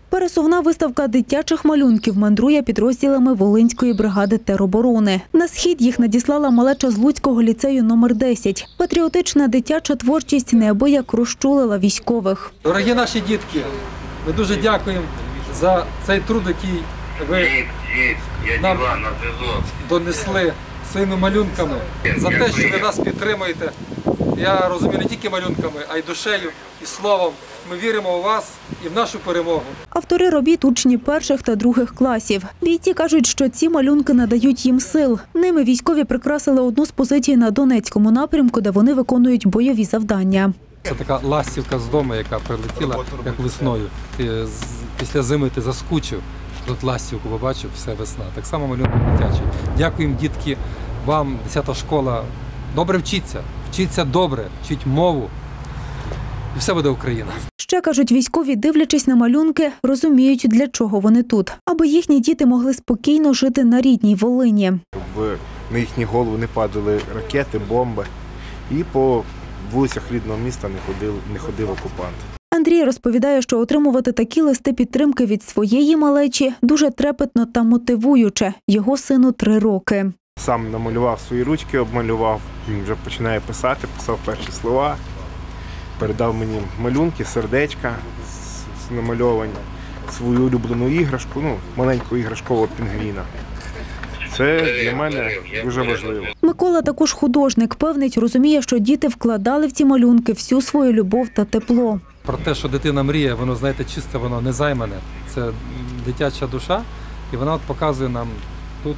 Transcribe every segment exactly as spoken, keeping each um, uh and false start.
Пересувна виставка дитячих малюнків мандрує підрозділами Волинської бригади тероборони. На схід їх надіслала малеча з Луцького ліцею номер десять. Патріотична дитяча творчість неабияк розчулила військових. Дорогі наші дітки, ми дуже дякуємо за цей труд, який ви нам донесли своїми малюнками, за те, що ви нас підтримуєте. Я розумію, не тільки малюнками, а й душею і словом. Ми віримо у вас і в нашу перемогу. Автори робіт – учні перших та других класів. Бійці кажуть, що ці малюнки надають їм сил. Ними військові прикрасили одну з позицій на Донецькому напрямку, де вони виконують бойові завдання. Це така ластівка з дому, яка прилетіла як весною. Ти, після зими ти заскучив, тут ластівку побачив, все весна. Так само малюнки дитячі. Дякуємо, дітки, вам, десята школа. Добре вчіться, вчіться добре, вчіть мову. І все буде Україна. Ще, кажуть військові, дивлячись на малюнки, розуміють, для чого вони тут. Аби їхні діти могли спокійно жити на рідній Волині. Щоб на їхні голови не падали ракети, бомби. І по вулицях рідного міста не ходив, не ходив окупант. Андрій розповідає, що отримувати такі листи підтримки від своєї малечі дуже трепетно та мотивуюче. Його сину три роки. Сам намалював свої ручки, обмалював, він вже починає писати, писав перші слова. Передав мені малюнки, сердечка намальовані, свою улюблену іграшку, ну, маленьку іграшкового пінгвіна. Це для мене дуже важливо. Микола також художник. Певнить, розуміє, що діти вкладали в ці малюнки всю свою любов та тепло. Про те, що дитина мріє, воно, знаєте, чисте, воно не займане. Це дитяча душа, і вона от показує нам тут,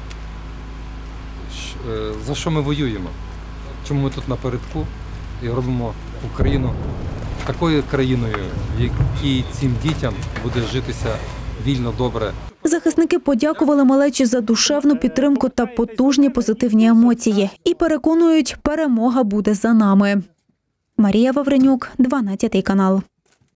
за що ми воюємо, чому ми тут напередку і робимо Україну такою країною, в якій цим дітям буде житися вільно, добре. Захисники подякували малечі за душевну підтримку та потужні позитивні емоції. І переконують, перемога буде за нами. Марія Вавренюк, дванадцятий канал.